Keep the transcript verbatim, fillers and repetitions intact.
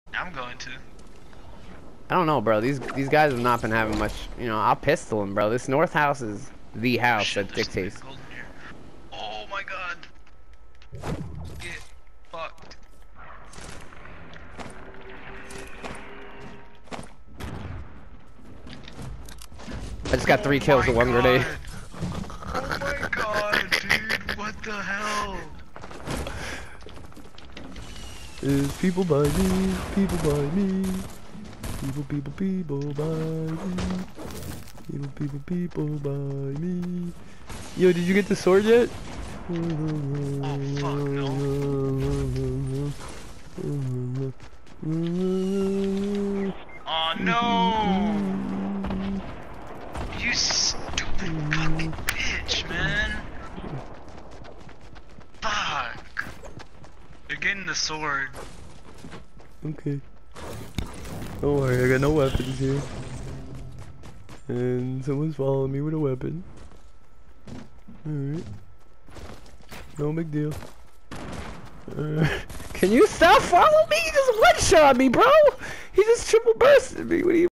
I'm going to. I don't know, bro. These these guys have not been having much. You know, I'll pistol them, bro. This north house is the house Shit, that there's something dictates. golden here. Oh my god. Get fucked. I just got three Oh kills my with one god. grenade. Oh my god, dude. What the hell? Is people by me, people by me, people, people, people by me, people, people, people by me. Yo, did you get the sword yet? Oh fuck, no. Oh no! You stupid fucking bitch, man. Fuck. You're getting the sword. Okay. Don't worry, I got no weapons here. And someone's following me with a weapon. Alright. No big deal. Uh, can you stop following me? He just one-shot me, bro! He just triple bursted me. What do you